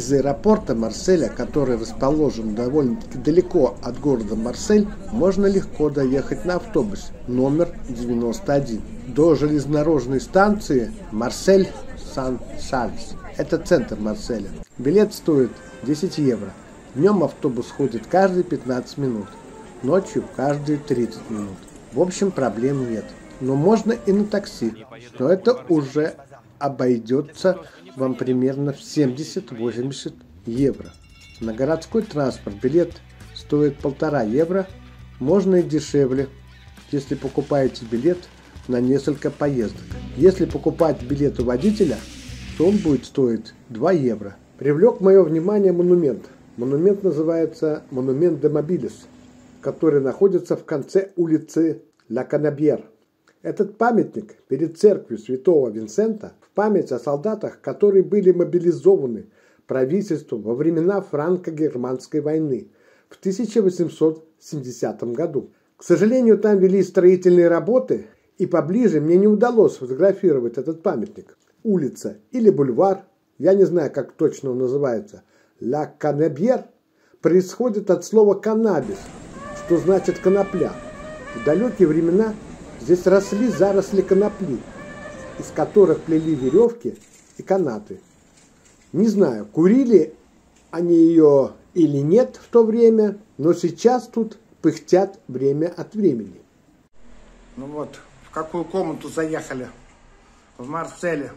Из аэропорта Марселя, который расположен довольно-таки далеко от города Марсель, можно легко доехать на автобусе номер 91 до железнодорожной станции Марсель-Сан-Шарльз. Это центр Марселя. Билет стоит 10 евро. Днем автобус ходит каждые 15 минут, ночью каждые 30 минут. В общем, проблем нет. Но можно и на такси, но это уже обойдется вам примерно в 70-80 евро. На городской транспорт билет стоит 1,5 евро, можно и дешевле, если покупаете билет на несколько поездок. Если покупать билет у водителя, то он будет стоить 2 евро. Привлек мое внимание монумент. Монумент называется Монумент де Мобилис, который находится в конце улицы Ла Канабьер. Этот памятник перед церковью святого Винсента в память о солдатах, которые были мобилизованы правительством во времена франко-германской войны в 1870 году. К сожалению, там вели строительные работы, и поближе мне не удалось сфотографировать этот памятник. Улица или бульвар, я не знаю, как точно он называется, Ла Канабьер, происходит от слова «каннабис», что значит «конопля». В далекие времена здесь росли заросли конопли, из которых плели веревки и канаты. Не знаю, курили они ее или нет в то время, но сейчас тут пыхтят время от времени. Ну вот, в какую комнату заехали? В Марселе.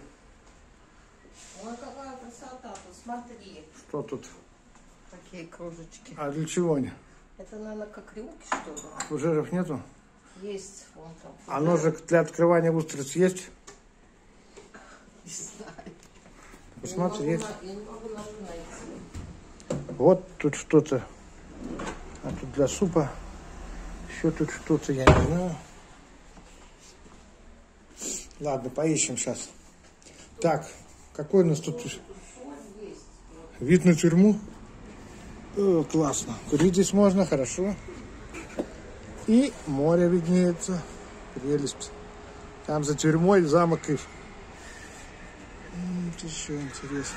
Ой, какая красота тут, смотри. Что тут? Такие кружечки. А для чего они? Это, наверное, как рюмки, что ли? Фужеров нету? Есть вон там. А ножик для открывания устриц есть? Не знаю. Посмотри, есть. Я не могу ножи найти. Вот тут что-то. А тут для супа. Еще тут что-то, я не знаю. Ладно, поищем сейчас. Так, какой у нас тут вид на тюрьму? О, классно. Курить здесь можно, хорошо. И море виднеется. Прелесть. Там за тюрьмой замок Ив. Вот еще интересно.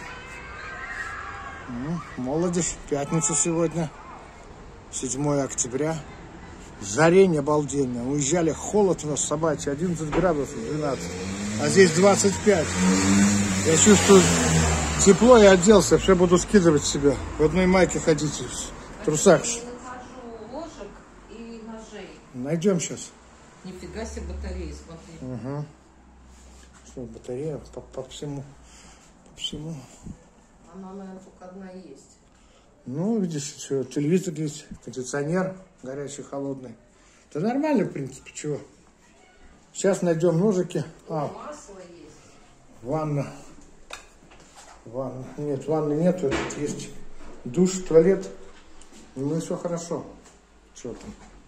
Молодежь. Пятница сегодня. 7 октября. Жарение обалденное. Уезжали, холод у нас собачий. 11 градусов, 12. А здесь 25. Я чувствую тепло, я оделся. Все буду скидывать себе. В одной майке ходить. В трусах. Я нахожу ложек и ножей. Найдем сейчас. Нифига себе батареи, смотри. Угу. Что, батарея по всему. По всему. Она, наверное, только одна есть. Ну, видишь, все, телевизор есть, кондиционер горячий, холодный. Это нормально, в принципе, чего. Сейчас найдем ножики. Масло есть. Ванна. Ванна. Нет, ванны нету. Тут есть душ, туалет. Ну и все хорошо. Что там?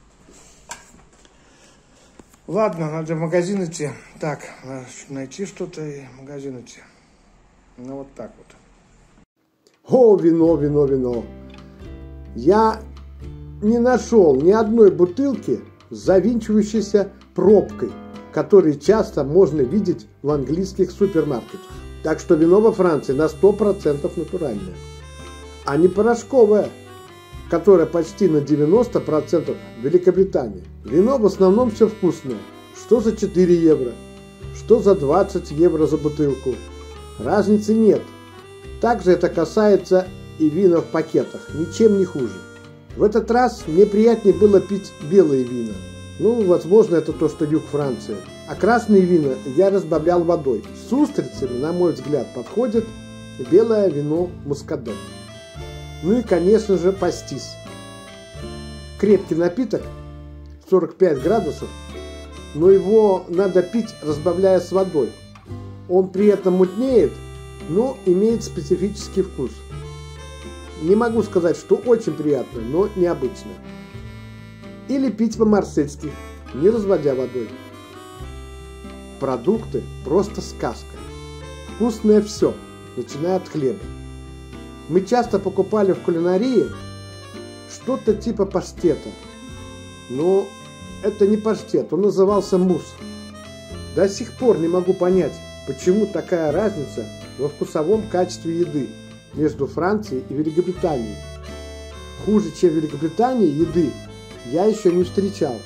Ладно, надо в магазин идти. Так, надо найти что-то и в магазин идти. Ну вот так вот. О, вино, вино, вино. Я не нашел ни одной бутылки с завинчивающейся пробкой, которые часто можно видеть в английских супермаркетах. Так что вино во Франции на 100% натуральное, а не порошковое, которое почти на 90% в Великобритании. Вино в основном все вкусное. Что за 4 евро, что за 20 евро за бутылку. Разницы нет. Также это касается и вина в пакетах, ничем не хуже. В этот раз мне приятнее было пить белые вина. Ну, возможно, это то, что юг Франции. А красные вина я разбавлял водой. С устрицами, на мой взгляд, подходит белое вино мускадет. Ну и, конечно же, пастис. Крепкий напиток, 45 градусов, но его надо пить, разбавляя с водой. Он при этом мутнеет, но имеет специфический вкус. Не могу сказать, что очень приятно, но необычно. Или пить по-марсельски, не разводя водой. Продукты просто сказка. Вкусное все, начиная от хлеба. Мы часто покупали в кулинарии что-то типа паштета. Но это не паштет, он назывался мусс. До сих пор не могу понять, почему такая разница во вкусовом качестве еды. между Францией и Великобританией. Хуже, чем в Великобритании, еды я еще не встречал.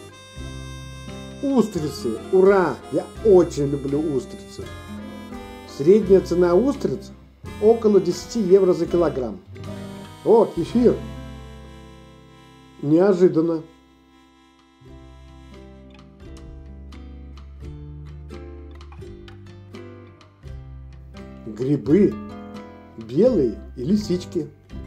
Устрицы! Ура! Я очень люблю устрицы. Средняя цена устриц около 10 евро за килограмм. О, кефир! Неожиданно. Грибы белые и лисички.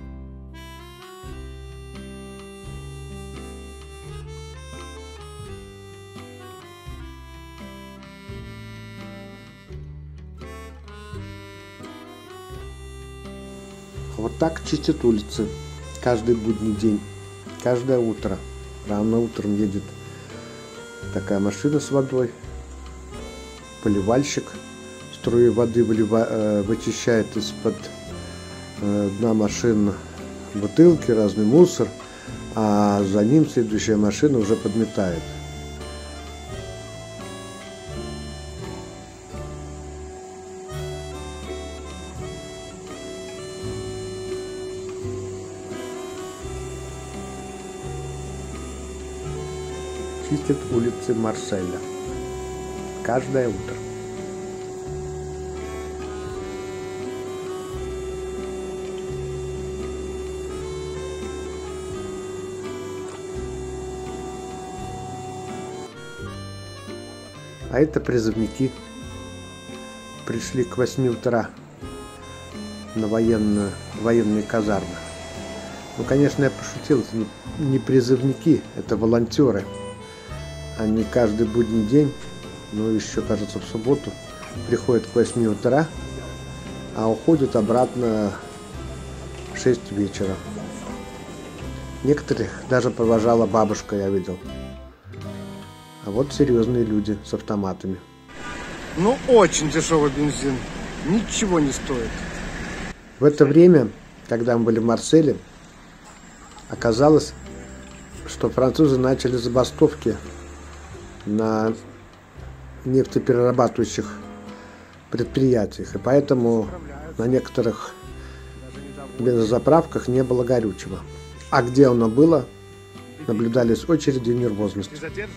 Вот так чистят улицы каждый будний день, каждое утро. Рано утром едет такая машина с водой, поливальщик струи воды вычищает из-под дна машин бутылки, разный мусор, а за ним следующая машина уже подметает. Чистят улицы Марселя каждое утро. А это призывники пришли к 8 утра на военные казармы. Ну, конечно, я пошутил, это не призывники, это волонтеры. Они каждый будний день, ну еще, кажется, в субботу, приходят к 8 утра, а уходят обратно в 6 вечера. Некоторых даже провожала бабушка, я видел. А вот серьезные люди с автоматами. Ну, очень дешевый бензин. Ничего не стоит. В это время, когда мы были в Марселе, оказалось, что французы начали забастовки на нефтеперерабатывающих предприятиях. И поэтому на некоторых бензозаправках не было горючего. А где оно было, наблюдались очереди и нервозность.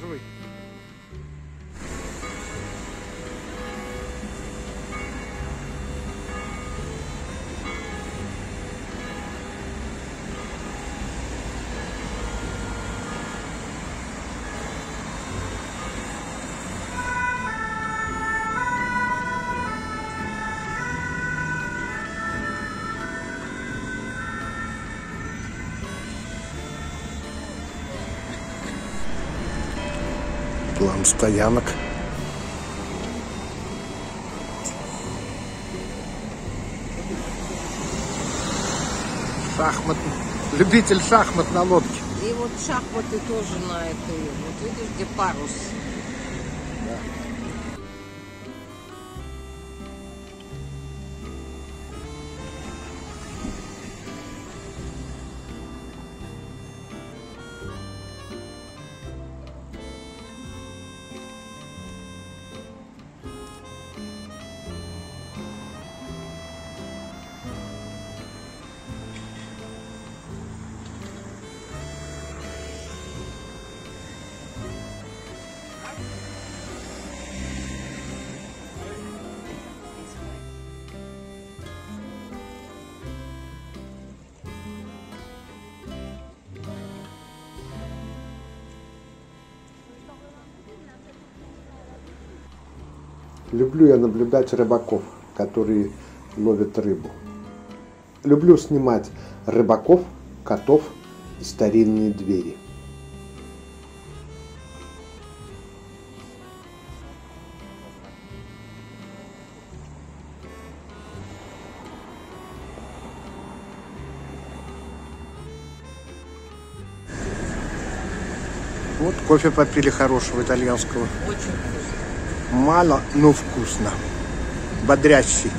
План стоянок. Шахмат. Любитель шахмат на лодке. И вот шахматы тоже на этой. Вот видишь, где парус. Да. Люблю я наблюдать рыбаков, которые ловят рыбу. Люблю снимать рыбаков, котов и старинные двери. Вот кофе попили хорошего итальянского. Очень вкусно. Мало, но вкусно. Бодрящий.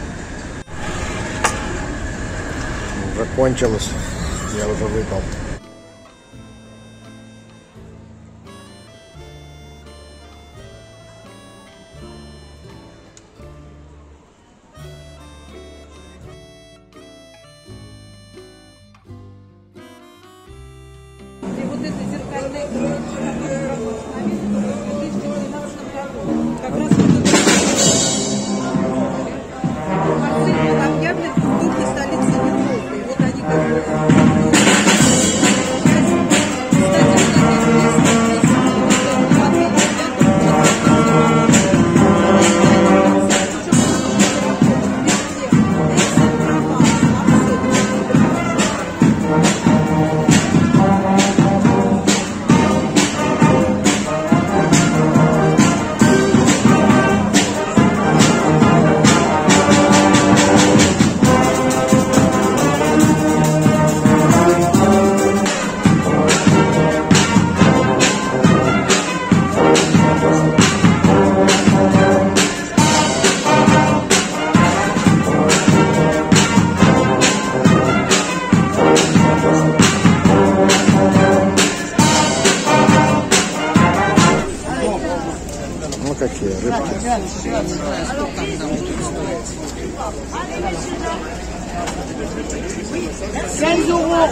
Закончилось. Я уже выпал. объявлен в духе столицы Европы. И вот они как Ну какие рыбки. 15 euros.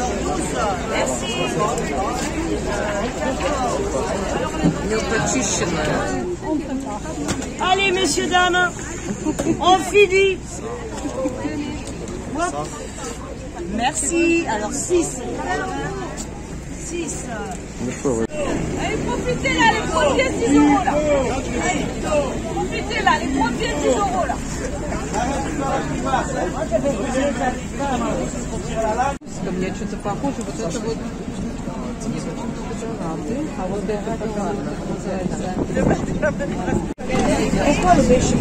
Мелкочищенная. Allez, messieurs, dames, on finit. Hop. Merci. Alors, 6. 6. Ну что вы? Allez, profitez là, les 3 pieds, 10 euros là. Allez, profitez là, les 3 pieds, 10 euros là. Ко мне что-то похоже, вот это вот а вот это покарно называется. Pourquoi le pêche?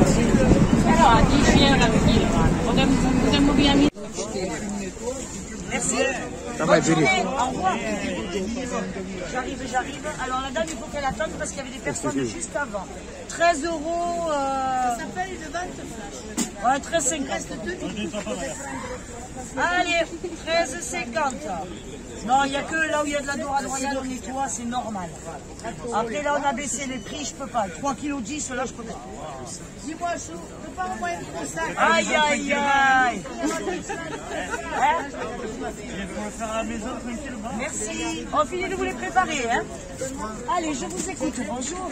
Merci. Давай, бери. Au revoir. J'arrive. Alors la dame, il faut qu'elle attende parce qu'il y avait des personnes juste avant. 13 euros. Ça s'appelle une vente flash. Ouais, 13,50. Allez, 13,50. Non, il n'y a que là où il y a de la dorade royale, on nettoie, c'est normal. Après là, on a baissé les prix, je peux pas. 3,10 kg, là, je peux pas. Dis-moi, Chou, je peux pas envoyer pour ça. Aïe, aïe, aïe. Hein? Merci. On finit de vous les préparer, hein? Allez, je vous écoute. Bonjour.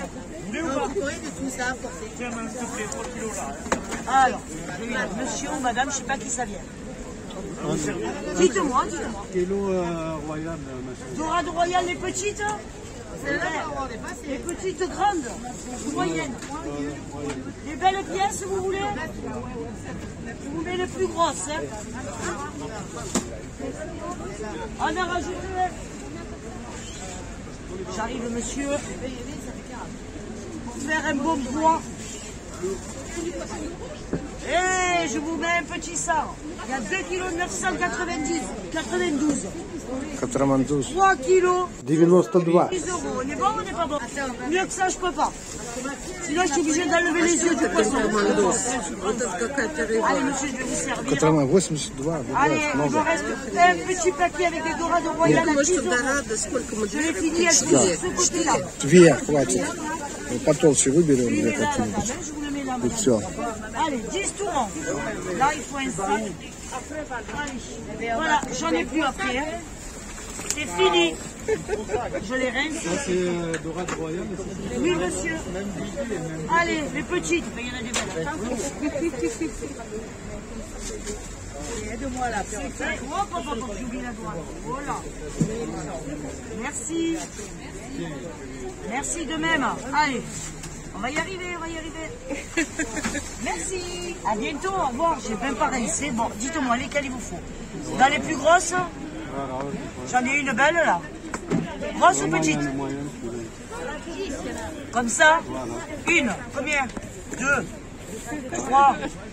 Alors, monsieur ou madame, je ne sais pas qui ça vient. Dites-moi. Kilo royal, Dorade royale, les petites? Les petites grandes, moyennes. Les belles pièces, vous voulez? Je vous mets les plus grosses. Hein? On a rajouté. J'arrive, monsieur. Pour faire un bon poids. Et je vous mets un petit sang. Il y a 2,990 kg. 92. 92. 3 kilos. 92. 10 euros. On est bon ou on n'est pas bon? Mieux que ça, je peux pas. Sinon, je suis obligée d'enlever les yeux du poisson. Allez, monsieur, je vais vous servir. 82. Allez, il me reste un petit paquet avec des dorades royales à 10 euros. Je l'ai fini à 10 ce côté-là. Две хватит. Потолще выберем две какие-нибудь. Je vous le mets là. И все. Allez, 10 tourants. Là, il faut un sac. Allez, voilà, j'en ai plus après. Hein. C'est fini. Je les rince. c'est dorade royale. Oui, monsieur. Allez, les petites. Il y en a des belles. Aide-moi là. Hop, j'oublie la droite. Voilà. Merci. Merci de même. Allez. On va y arriver. Merci. À bientôt. Au revoir. J'ai même pas rincé. Bon, dites-moi lesquelles il vous faut. Dans les plus grosses, j'en ai une belle là. Grosse ou petite? Comme ça? Une. Combien? 2, 3.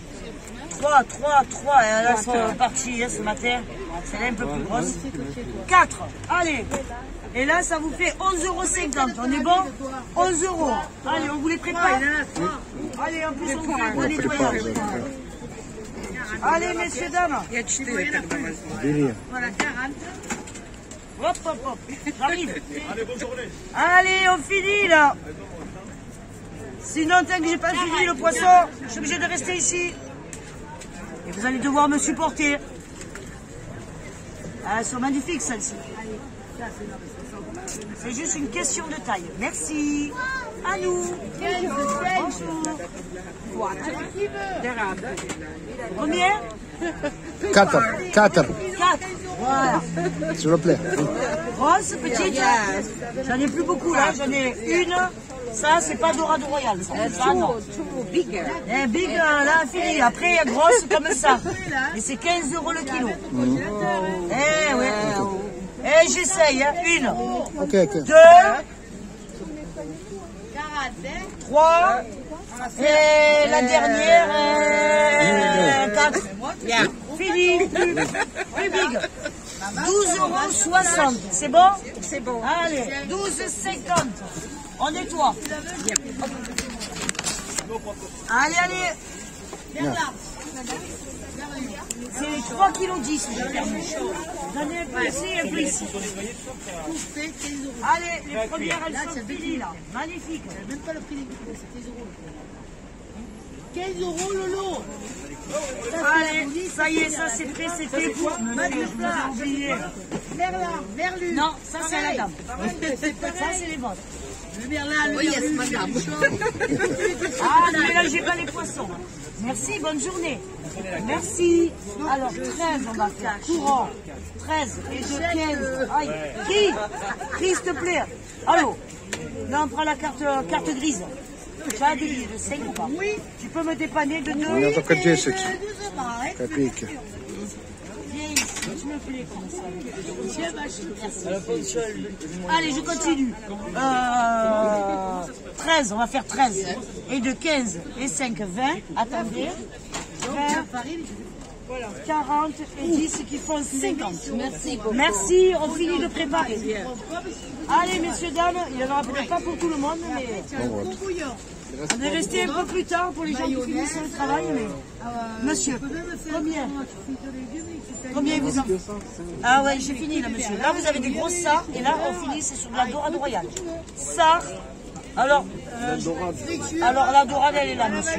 3. Elles sont parties ce matin. Celle-là un peu plus grosse. 4. Allez. Et là, ça vous fait 11,50 €. On est bon? 11 €. Allez, on vous les prépare. Allez, en plus, on vous fait un bon nettoyage. Allez, messieurs, dames. Бери. Voilà, 40. Hop. J'arrive. Allez, bonne journée. Allez, on finit, là. Sinon, tant que j'ai pas fini le poisson, je suis obligé de rester ici. Et vous allez devoir me supporter. Elles sont magnifiques, celles-ci. C'est juste une question de taille. Merci. À nous. Bonjour. Combien? 4. 4. 4. Voilà. S'il vous plaît. Grosse, petite. J'en ai plus beaucoup là. J'en ai une. Ça, c'est pas dorado royal. Ça, non. Big, là, fini. Après, grosse comme ça. Et c'est 15 € le kilo. Eh, ouais. Eh, j'essaye, hein. Une. Ok. 2. 3. Et la dernière, 4. Fini. Plus big. 12,60 €. C'est bon? C'est bon. Allez, 12,50 €. On nettoie. Allez. C'est 3,10 kg. J'en ai un peu ici et un peu ici. Allez, les premières, elles sont finies là. Magnifique. Même pas le prix des kilos, c'est 15 €. 15 € le lot. Allez, ça y est, ça c'est prêt, c'est fait pour. Je vous ai oublié. Merlin, Merlu. Non, ça c'est à la dame. Ça c'est les vôtres. Le Merlin, le Merlu. Ah, ne mélangez pas les poissons. Merci, bonne journée. Merci. Alors, 13, on va faire courant. 13 et de 15. Aïe. Qui, s'il te plaît. Allô. Là, on prend la carte grise. Tu as des billets de 5 ou pas? Oui. Tu peux me dépanner de 2? У меня только 10 копейки. Viens ici, tu me plais comme ça. Merci. Allez, je continue. 13, on va faire 13. Et de 15 et 5, 20. Attendez. 20, 40 et 10 qui font 50. Merci. Merci, on finit de préparer. Allez, messieurs, dames, il n'y en aura peut-être pas pour tout le monde, mais on est resté un peu plus tard pour les gens qui finissent le travail. Mais... Monsieur, combien vous en... Ah ouais, j'ai fini là, monsieur. Là, vous avez des grosses sarres et là, on finit, c'est sur de la dorade royale. Sarre, alors la dorade, elle est là, monsieur.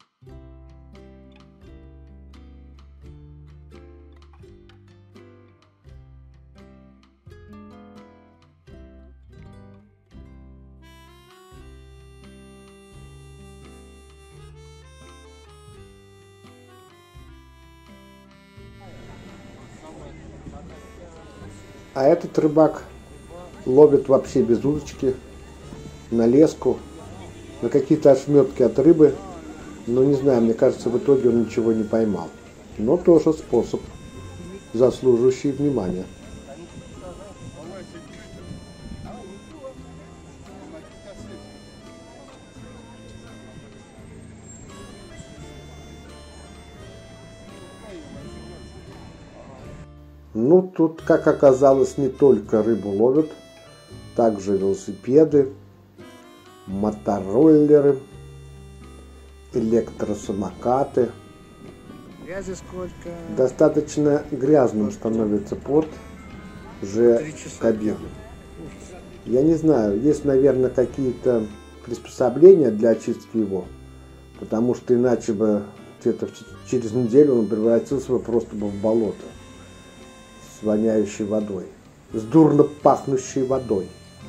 А этот рыбак ловит вообще без удочки, на леску, на какие-то ошметки от рыбы. Но не знаю, мне кажется, в итоге он ничего не поймал. Но тоже способ, заслуживающий внимания. Ну, тут, как оказалось, не только рыбу ловят, также велосипеды, мотороллеры, электросамокаты. Грязи сколько? Достаточно грязным становится порт уже к обеду. Я не знаю, есть, наверное, какие-то приспособления для очистки его, потому что иначе бы где-то через неделю он превратился бы просто в болото с воняющей водой, с дурно пахнущей водой.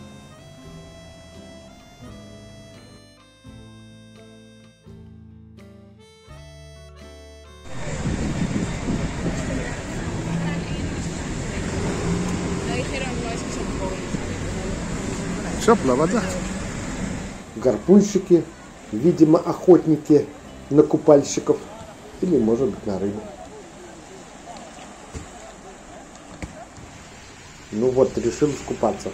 Теплая вода. Гарпунщики, видимо, охотники на купальщиков или, может быть, на рыбу. Ну вот, решил искупаться.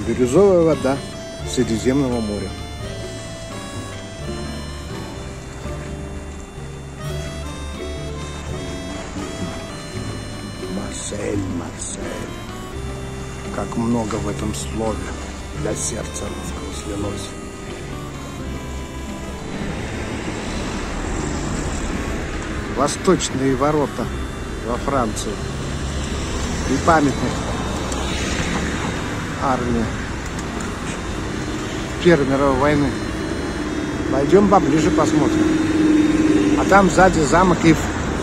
Бирюзовая вода Средиземного моря. Марсель, Марсель. Как много в этом слове для сердца русского слилось. Восточные ворота во Франции. И памятник армии Первой мировой войны. Пойдем поближе посмотрим. А там сзади замок Ив.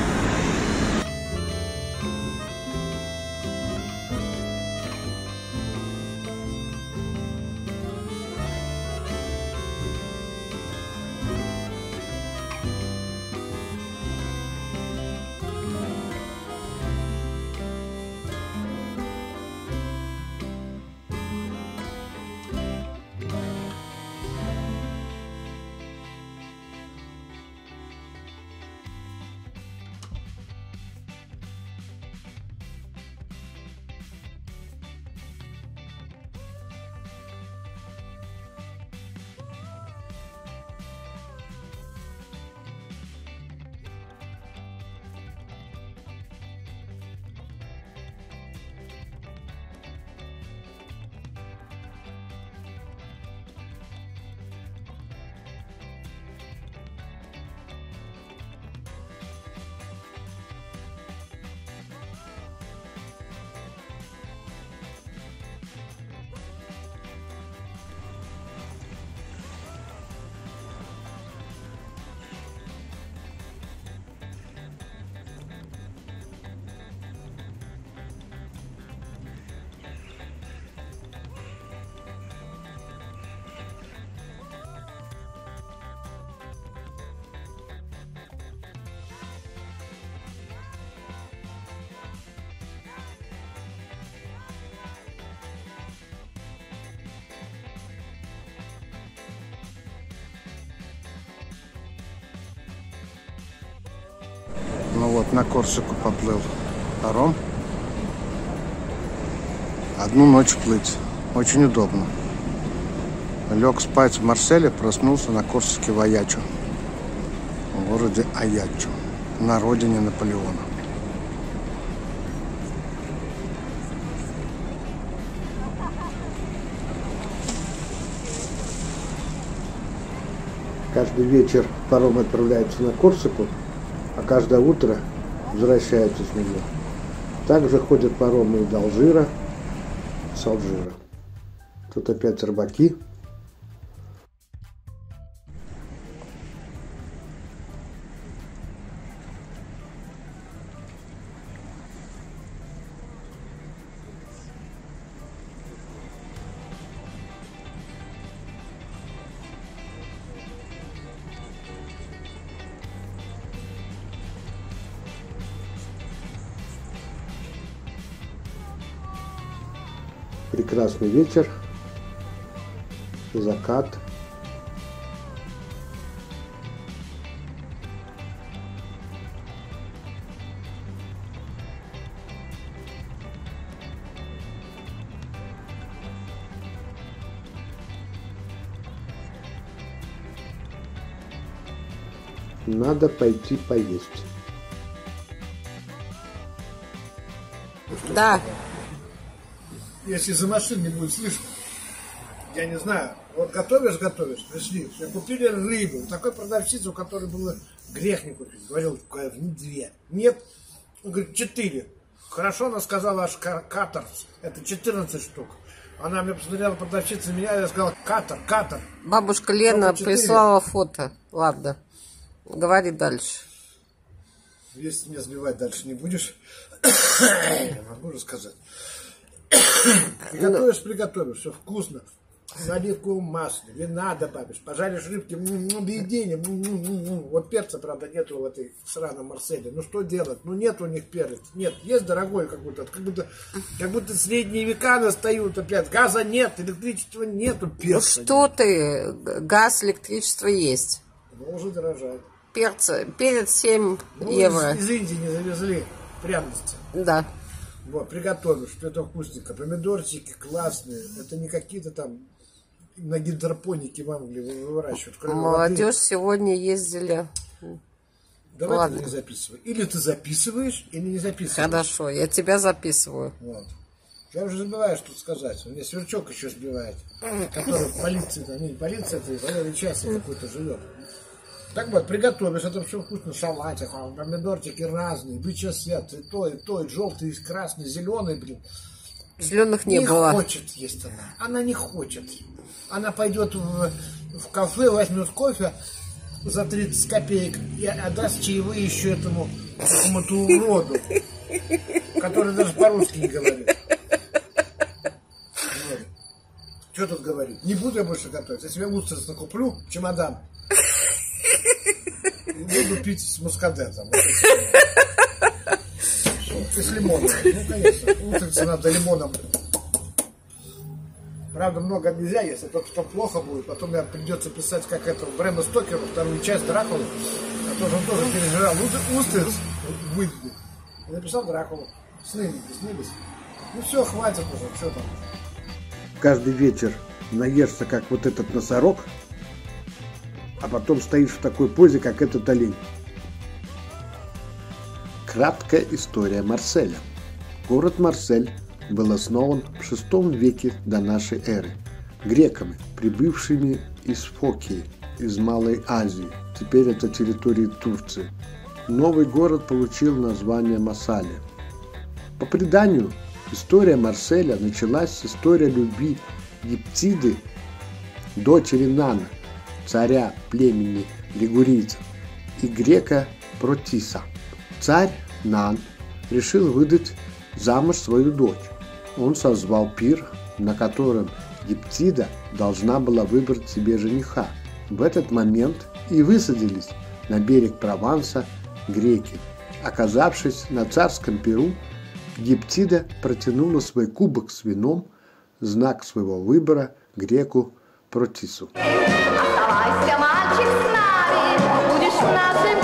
Ну вот, на Корсику поплыл паром. Одну ночь плыть. Очень удобно. Лег спать в Марселе, проснулся на Корсике в Аячо. В городе Аячо. На родине Наполеона. Каждый вечер паром отправляется на Корсику, а каждое утро возвращается с него. Также ходят паромы и до Алжира, с Алжира. Тут опять рыбаки. Прекрасный вечер, закат. Надо пойти поесть. Да. Если за машин не будет слышно, я не знаю. Вот готовишь, пришли, все, купили рыбу. Такой продавщица, у которой было грех не купить. Говорил, не 2. Нет, он говорит, 4. Хорошо, она сказала, аж катер. Это 14 штук. Она мне посмотрела, продавщица меня, я сказал, катер. Бабушка Лена прислала фото. Ладно, говори дальше. Если меня сбивать дальше не будешь, я могу рассказать. Приготовишь, все вкусно. С оливковым маслом, вина добавишь, пожаришь рыбки, объедение. Вот перца, правда, нету в этой сраном Марселе. Ну что делать? Ну нет у них перец. Нет, есть дорогой какой-то, как будто средние века настают опять. Газа нет, электричества нету, перца. Ну что ты, газ, электричество есть. Ну уже дорожает. Перец 7 евро. Из Индии не завезли пряности. Да. Вот, приготовишь, что-то вкусненько. Помидорчики классные. Это не какие-то там на гидропонике в Англии выращивают. Молодежь сегодня ездили. Давай Ладно. ты не записывай. Или ты записываешь, или не записываешь. Хорошо, я тебя записываю. Вот. Я уже забываю, что сказать. У меня сверчок еще сбивает, который в полиции, там, не полиция, это военный части какой-то живет. Так вот, приготовишь, это все вкусно, салатик, помидорчики разные, бычий свет, и то, и желтый, и красный, зеленый, блин. Зеленых не было. Не хочет есть она. Она не хочет. Она пойдет в кафе, возьмет кофе за 30 копеек и отдаст чаевые еще этому какому-то уроду, который даже по-русски не говорит. Вот. Что тут говорить? Не буду я больше готовить. Я себе устриц накуплю, чемодан. И буду пить с мускадетом. Вот и с лимоном. Ну, конечно. Устрицы надо лимоном. Правда, много нельзя, если то плохо будет. Потом мне придется писать, как это Брэма Стокеру, вторую часть Дракулы. А то он тоже пережирал устриц выйдет. И написал Дракулу. Снились. Ну все, хватит уже, что там. Каждый вечер наешься, как вот этот носорог, а потом стоишь в такой позе, как этот олень. Краткая история Марселя. Город Марсель был основан в VI веке до нашей эры греками, прибывшими из Фокии, из Малой Азии. Теперь это территория Турции. Новый город получил название Массалия. По преданию, история Марселя началась с истории любви Гептиды, дочери Нана, царя племени лигурийцев, и грека Протиса. Царь Нан решил выдать замуж свою дочь. Он созвал пир, на котором Гептида должна была выбрать себе жениха. В этот момент и высадились на берег Прованса греки. Оказавшись на царском пиру, Гептида протянула свой кубок с вином, знак своего выбора, греку Протису. Оставайся, мальчик, с нами, будешь нашим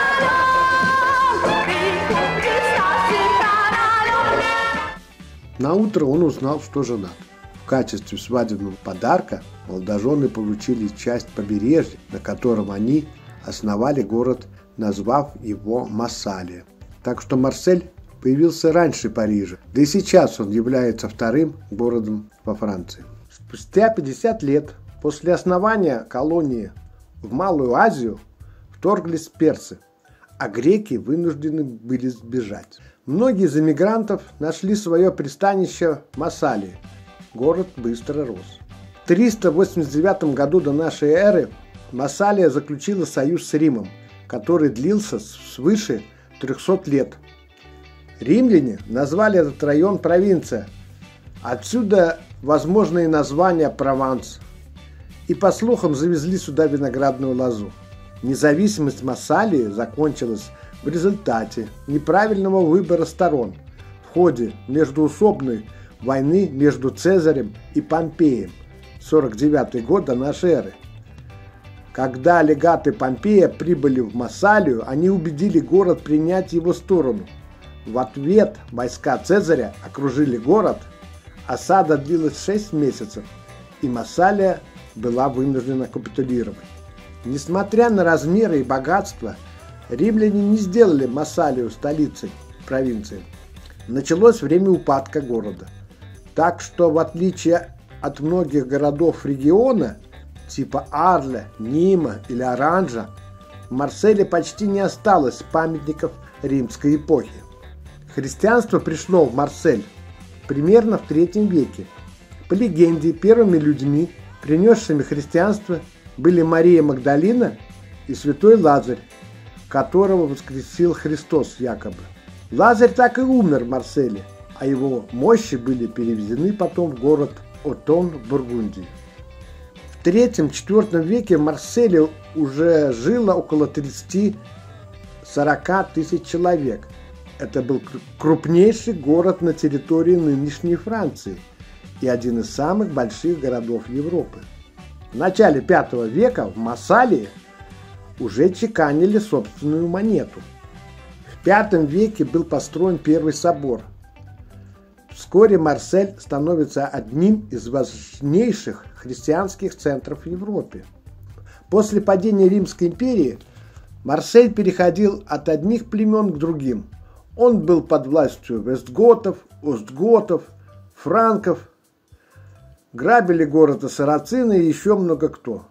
королем. Ты нашим королем. Наутро он узнал, что женат. В качестве свадебного подарка молодожены получили часть побережья, на котором они основали город, назвав его Массалия. Так что Марсель появился раньше Парижа, да и сейчас он является вторым городом во Франции. Спустя 50 лет после основания колонии в Малую Азию вторглись персы, а греки вынуждены были сбежать. Многие из эмигрантов нашли свое пристанище в Массалии. Город быстро рос. В 389 году до нашей эры Массалия заключила союз с Римом, который длился свыше 300 лет. Римляне назвали этот район провинция. Отсюда возможные названия Прованс. И, по слухам, завезли сюда виноградную лозу. Независимость Массалии закончилась в результате неправильного выбора сторон в ходе междоусобной войны между Цезарем и Помпеем, 49 год до нашей эры. Когда легаты Помпея прибыли в Массалию, они убедили город принять его сторону. В ответ войска Цезаря окружили город, осада длилась 6 месяцев, и Массалия была вынуждена капитулировать. Несмотря на размеры и богатство, римляне не сделали Массалию столицей провинции. Началось время упадка города. Так что, в отличие от многих городов региона, типа Арля, Нима или Оранжа, в Марселе почти не осталось памятников римской эпохи. Христианство пришло в Марсель примерно в III веке. По легенде, первыми людьми, принесшими христианство, были Мария Магдалина и святой Лазарь, которого воскресил Христос якобы. Лазарь так и умер в Марселе, а его мощи были перевезены потом в город Отон в Бургундии. В III-IV веке в Марселе уже жило около 30-40 тысяч человек. Это был крупнейший город на территории нынешней Франции и один из самых больших городов Европы. В начале V века в Массалии уже чеканили собственную монету. В V веке был построен первый собор. Вскоре Марсель становится одним из важнейших христианских центров в Европе. После падения Римской империи Марсель переходил от одних племен к другим. Он был под властью вестготов, остготов, франков. Грабили город и сарацины и еще много кто.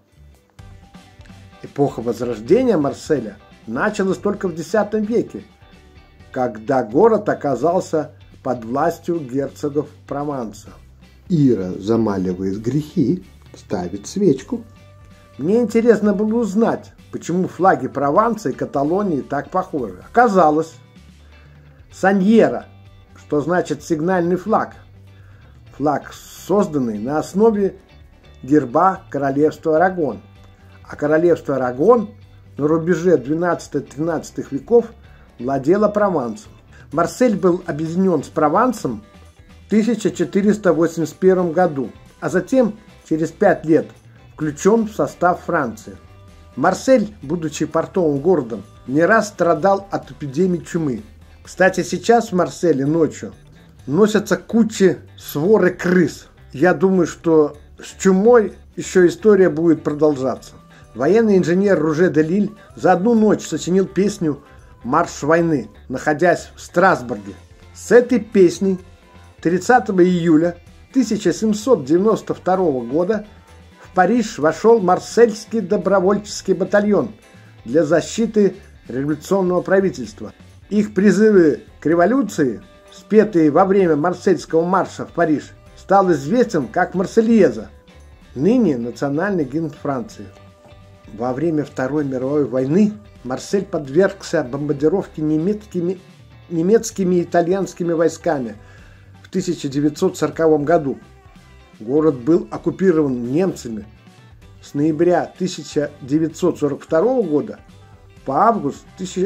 Эпоха возрождения Марселя началась только в X веке, когда город оказался под властью герцогов Прованса. Ира замаливает грехи, ставит свечку. Мне интересно было узнать, почему флаги Прованса и Каталонии так похожи. Оказалось, саньера, что значит сигнальный флаг. Флаг, созданный на основе герба королевства Арагон. А королевство Арагон на рубеже XII-XIII веков владело Провансом. Марсель был объединен с Провансом в 1481 году, а затем, через 5 лет, включен в состав Франции. Марсель, будучи портовым городом, не раз страдал от эпидемии чумы. Кстати, сейчас в Марселе ночью носятся кучи своры крыс. Я думаю, что с чумой еще история будет продолжаться. Военный инженер Руже де Лиль за одну ночь сочинил песню «Марш войны», находясь в Страсбурге. С этой песней 30 июля 1792 года в Париж вошел марсельский добровольческий батальон для защиты революционного правительства. Их призывы к революции, спетые во время марсельского марша в Париж, стал известен как «Марсельеза», ныне национальный гимн Франции. Во время Второй мировой войны Марсель подвергся бомбардировке немецкими и итальянскими войсками в 1940 году. Город был оккупирован немцами с ноября 1942 года по август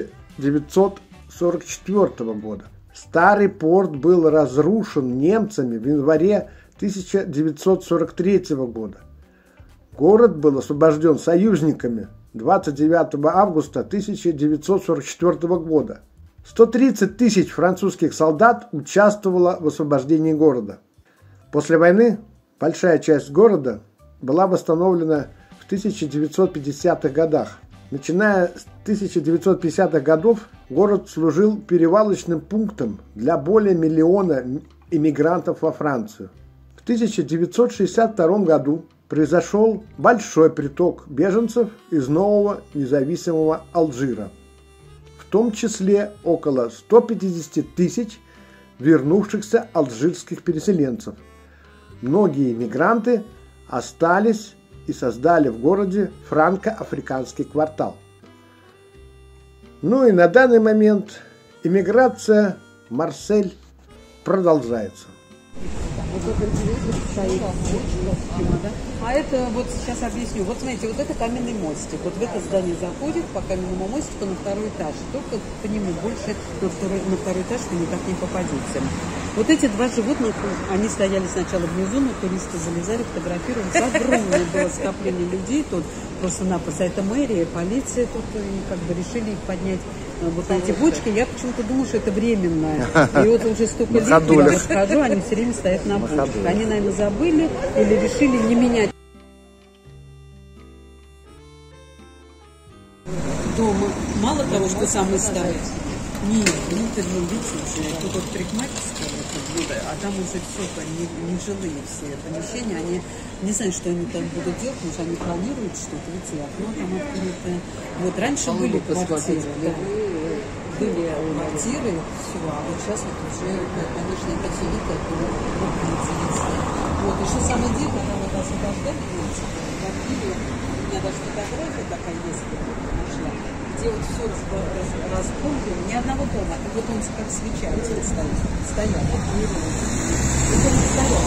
1944 года. Старый порт был разрушен немцами в январе 1943 года. Город был освобожден союзниками 29 августа 1944 года. 130 тысяч французских солдат участвовало в освобождении города. После войны большая часть города была восстановлена в 1950-х годах. Начиная с 1950-х годов город служил перевалочным пунктом для более миллиона иммигрантов во Францию. В 1962 году произошел большой приток беженцев из нового независимого Алжира, в том числе около 150 тысяч вернувшихся алжирских переселенцев. Многие мигранты остались и создали в городе франко-африканский квартал. Ну и на данный момент иммиграция в Марсель продолжается. А это вот сейчас объясню. Вот смотрите, вот это каменный мостик. Вот в это здание заходит по каменному мостику на второй этаж. Только по нему больше на второй этаж вы никак не попадете. Вот эти два животных, они стояли сначала внизу, но туристы залезали, фотографировали. Огромное было скопление людей тут просто-напросто. Это мэрия, полиция тут как бы решили их поднять. Вот эти бочки, я почему-то думаю, что это временно. И вот уже столько лет, я вот хожу, они все время стоят на бочках. Они, наверное, забыли или решили не менять. Дома мало того, что самый старый. Нет, внутреннем видите, тут вот парикмахерская, а там уже все, не жилые все помещения, они не знают, что они там будут делать, потому что они планируют что-то, видите, окно там открыто. Вот раньше были квартиры, все, а вот сейчас вот уже, конечно, это все видно, вот, еще самое дикое, когда вот освобождали, в квартире, у меня даже фотография такая есть, нашла, где вот все разбомблено, ни одного дома, и вот он как свеча стоял, вот не вот он стоял,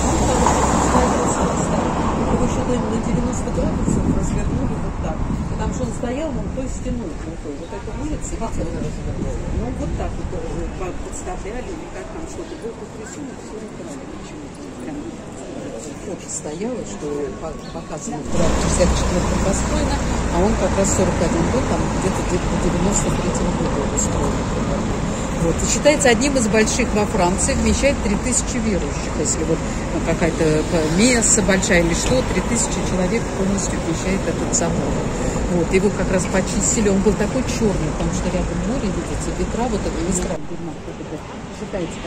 его еще на 90 градусов развернули вот так, потому что он стоял, он той стеной, вот эта улица, видите, ну вот так вот подставляли, или как там что-то, был рисунок, все украли, почему-то прям фото стояло, что показывает, куда в 64-м построено, а он как раз 41 год, там где-то по 93-му году устроен. Вот. И считается одним из больших во Франции, вмещает 3000 верующих. Если вот какая-то месса большая или что, 3000 человек полностью вмещает этот собор. Вот. Его как раз почистили, он был такой черный, потому что рядом море, видите, ветра, вот это ветра. Считается,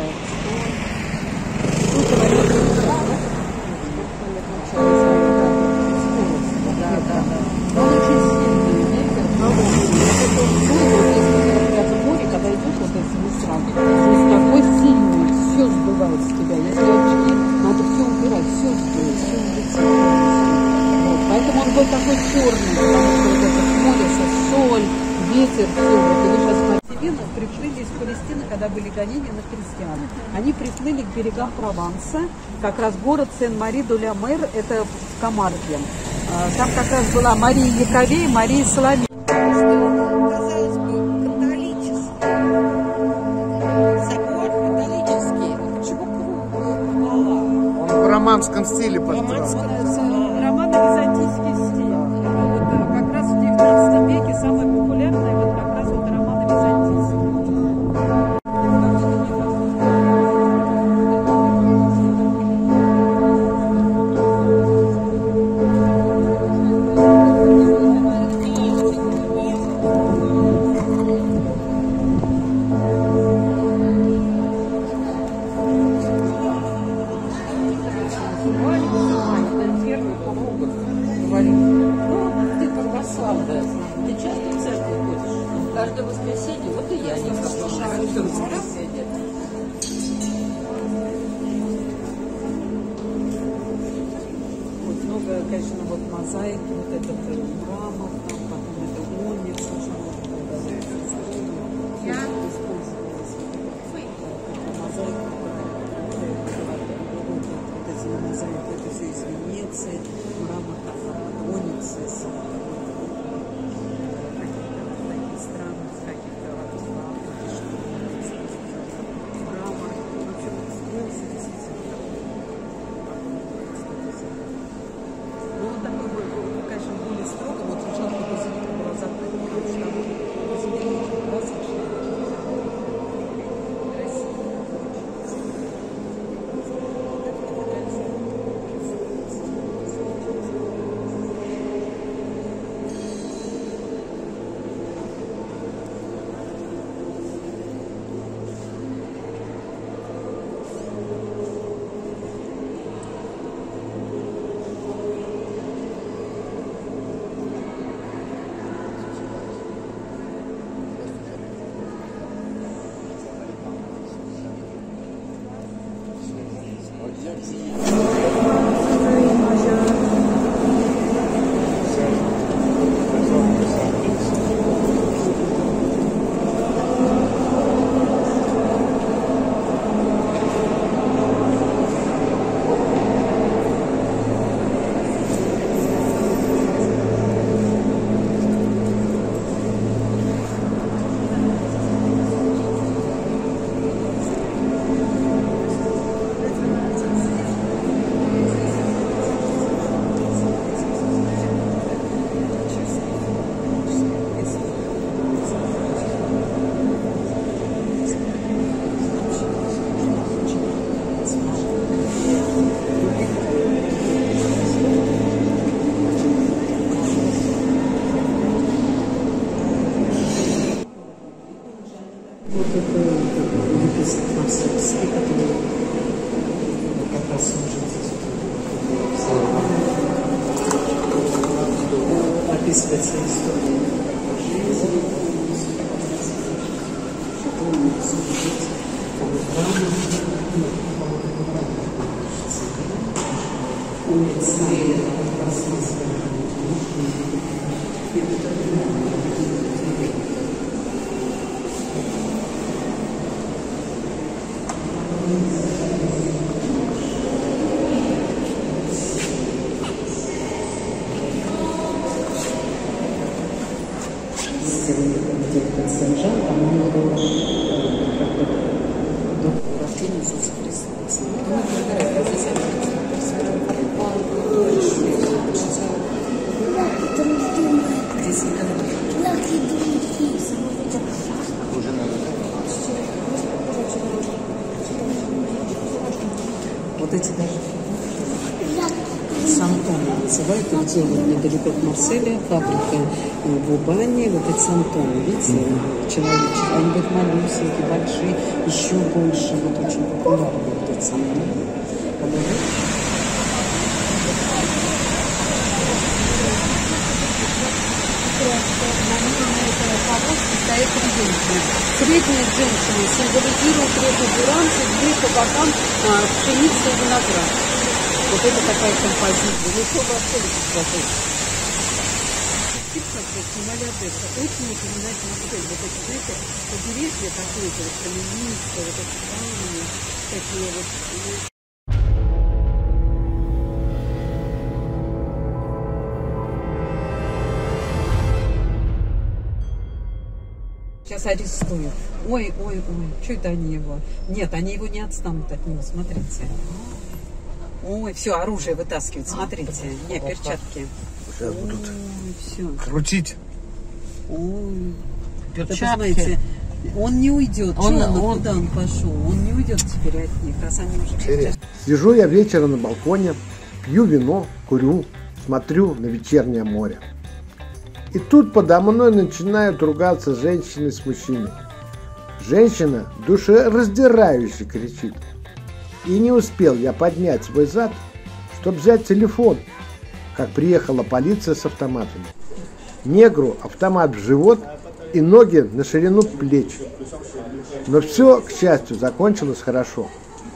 он очень сильный ветер. Море, когда идешь вот этими странами, такой сильный, все сдувает с тебя. Если очки, надо все убирать, все сдует, все улетит. Вот. Поэтому он был такой черный, потому что вот это море, соль, ветер, все. Вот. И вы сейчас смотрите, приплыли из Палестины, когда были гонения на христиан. Они приплыли к берегам Прованса, как раз город Сен-Мари-де-ля-Мер, это в Камарке. Там как раз была Мария Яковей, Мария Соломея. Казалось бы, католический собор, католический. Почему круглый? Он в романском стиле построен. Романо-византийский стиль. Вот, как раз в 19 веке самый популярный вот как раз вот романо-византийский. Каждое воскресенье, вот и я не каждое воскресенье. Вот много, конечно, вот мозаики, вот этот мрамор, там потом это оникс, очень много использовалось. Мозаика, вот эти мозаики, это все из Венеции, мрамор, оникс из Вот это выписок французский, который как раз служит описывать свою историю жизни, Сен-Жан, там много до рождения Иисуса Христа. Здесь Кольцевая, это где вот недалеко от Марселя, фабрика Вубани, вот эти Антон, видите, человечек, они вот малюсенькие, большие, еще больше, вот очень популярные вот эти Антон. Стоит женщина. Средняя женщина символизирует реку Буран, земли по бокам пшеница и виноград. Вот это такая композиция. Ну что вообще здесь Малядеса очень напоминает Марсель. Вот это, знаете, побережье какое-то, вот каменистое, вот эти камни, такие вот. Сейчас арестую. Ой, что это они его? Нет, они его не отстанут от него, смотрите. Ой, все, оружие вытаскивают, смотрите. Не, перчатки. Сейчас будут все. крутить. Ой, Перчатки. он не уйдет. Куда он пошел? Он не уйдет теперь от них, раз они уже... Сижу я вечером на балконе, пью вино, курю, смотрю на вечернее море. И тут подо мной начинают ругаться женщины с мужчиной. Женщина душераздирающе кричит. И не успел я поднять свой зад, чтобы взять телефон, как приехала полиция с автоматами. Негру автомат в живот и ноги на ширину плеч. Но все, к счастью, закончилось хорошо.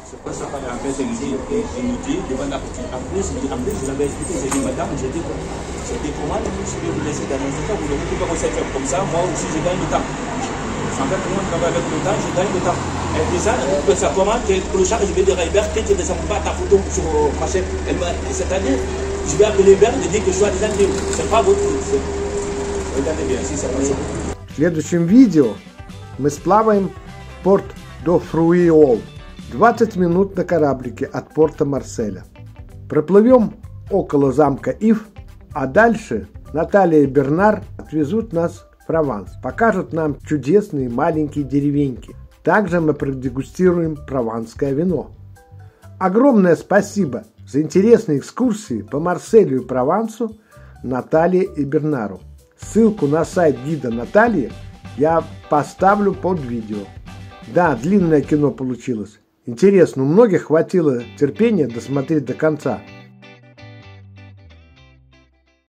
C'était pour moi, je vais vous laisser dans un état, vous ne pouvez pas faire comme ça, moi aussi je gagne du temps. En fait, moi je travaille avec le temps, je gagne du temps. Et puis ça, ça comment que le char, je vais dire à Hébert que tu ne descends pas ta photo sur ma chaîne. C'est-à-dire, je vais appeler Hébert et dire que je suis à des années. C'est pas votre truc. Regardez bien, si ça passe. В следующем видео мы сплаваем в порт до Фруиол. 20 минут на кораблике от порта Марселя. Проплывем около замка Ив. А дальше Наталья и Бернар отвезут нас в Прованс, покажут нам чудесные маленькие деревеньки. Также мы продегустируем прованское вино. Огромное спасибо за интересные экскурсии по Марселю и Провансу Наталье и Бернару. Ссылку на сайт гида Натальи я поставлю под видео. Да, длинное кино получилось. Интересно, у многих хватило терпения досмотреть до конца.